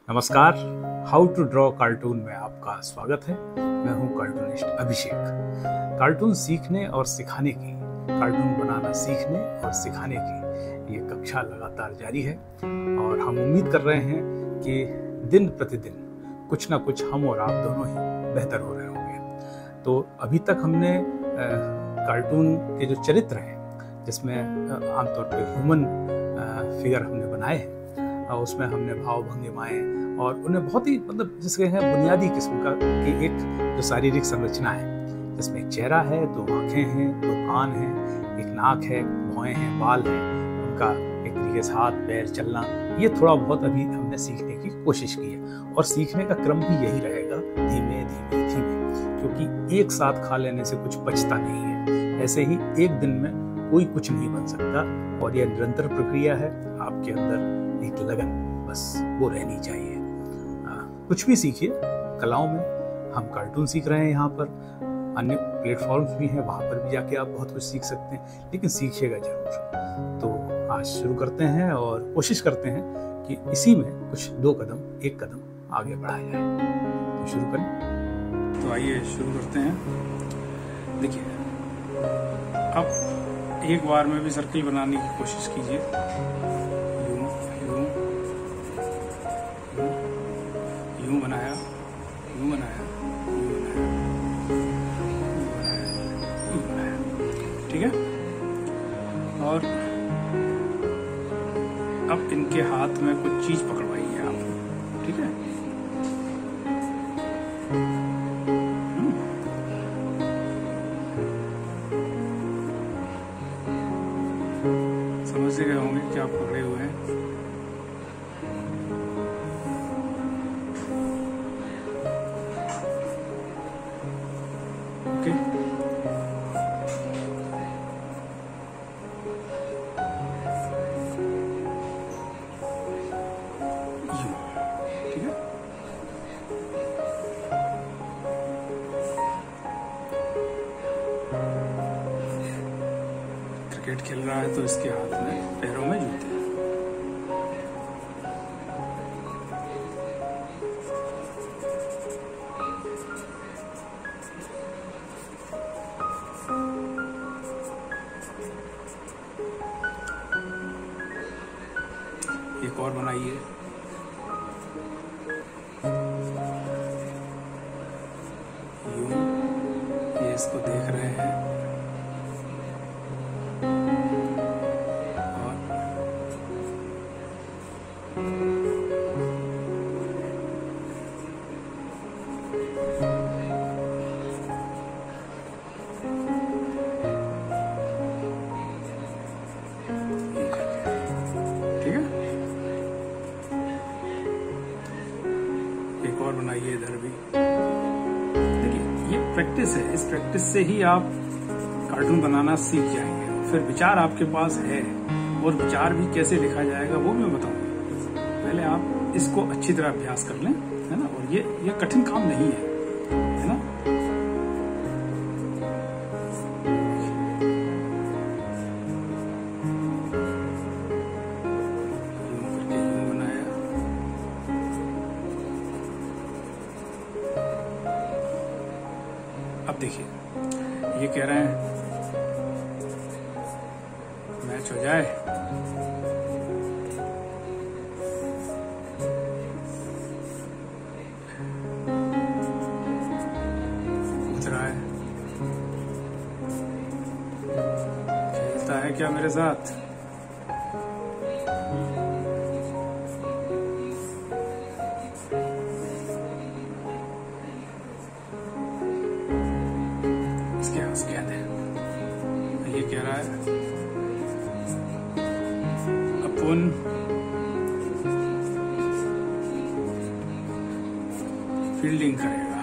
नमस्कार, how to draw cartoon में आपका स्वागत है। मैं हूं कार्टूनिस्ट अभिषेक। कार्टून सीखने और सिखाने की, कार्टून बनाना सीखने और सिखाने की ये कक्षा लगातार जारी है और हम उम्मीद कर रहे हैं कि दिन प्रतिदिन कुछ ना कुछ हम और आप दोनों ही बेहतर हो रहे होंगे। तो अभी तक हमने कार्टून के जो चरित्र हैं, जिसमें आमतौर पर ह्यूमन फिगर हमने बनाए हैं, उसमें हमने भाव भंगिमाएं और उन्हें बहुत ही जिसके हैं बुनियादी किस्म का कि एक जो शारीरिक संरचना है, जिसमें एक चेहरा है, दो आंखें हैं, दो कान हैं, एक नाक है, भौहें हैं, बाल हैं, उनका एक तरीके से हाथ पैर चलना, ये थोड़ा बहुत अभी हमने सीखने की कोशिश की है और सीखने का क्रम भी यही रहेगा, धीमे धीमे धीमे, क्योंकि एक साथ खा लेने से कुछ पचता नहीं है। ऐसे ही एक दिन में कोई कुछ नहीं बन सकता और यह निरंतर प्रक्रिया है। आपके अंदर एक लगन बस वो रहनी चाहिए। कुछ भी सीखिए, कलाओं में हम कार्टून सीख रहे हैं, यहाँ पर अन्य प्लेटफॉर्म्स भी हैं, वहाँ पर भी जाके आप बहुत कुछ सीख सकते हैं, लेकिन सीखिएगा जरूर। तो आज शुरू करते हैं और कोशिश करते हैं कि इसी में कुछ एक कदम आगे बढ़ाया जाए। तो शुरू करें। तो आइए शुरू करते हैं। देखिए, अब एक बार में भी सर्किल बनाने की कोशिश कीजिए। यूं बनाया, यूं बनाया, यूं बनाया, यूं बनाया, ठीक है। और अब इनके हाथ में कुछ चीज पकड़वाइए आप, ठीक है। समझ गए होंगे कि आप पकड़े हुए हैं। क्रिकेट खेल रहा है तो इसके हाथ में, पैरों में जूते हैं। एक और बनाइए। यूं, ये इसको देख रहे हैं और बनाइए इधर भी। देखिए, ये प्रैक्टिस है, इस प्रैक्टिस से ही आप कार्टून बनाना सीख जाएंगे। फिर विचार आपके पास है और विचार भी कैसे लिखा जाएगा वो मैं बताऊंगा। पहले आप इसको अच्छी तरह अभ्यास कर लें, है ना। और ये कठिन काम नहीं है ना। अब देखिए, ये कह रहे हैं मैच हो जाए, पूछ रहा है खेलता है क्या मेरे साथ। ये कह रहा है अपन फील्डिंग करेगा।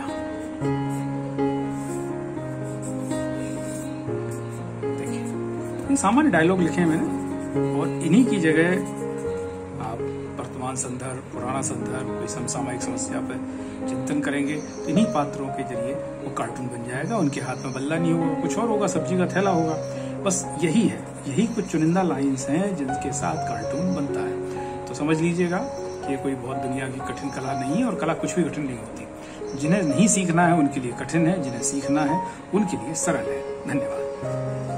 देखिए, ये सामान्य डायलॉग लिखे हैं मैंने और इन्हीं की जगह आप वर्तमान संदर्भ, पुराना संदर्भ, कोई समसामयिक समस्या पर चिंतन करेंगे तो इन्हीं पात्रों के जरिए वो कार्टून बन जाएगा। उनके हाथ में बल्ला नहीं होगा, कुछ और होगा, सब्जी का थैला होगा। बस यही है, यही कुछ चुनिंदा लाइंस हैं जिनके साथ कार्टून बनता है। तो समझ लीजिएगा कि ये कोई बहुत दुनिया की कठिन कला नहीं है, और कला कुछ भी कठिन नहीं होती। जिन्हें नहीं सीखना है उनके लिए कठिन है, जिन्हें सीखना है उनके लिए सरल है। धन्यवाद।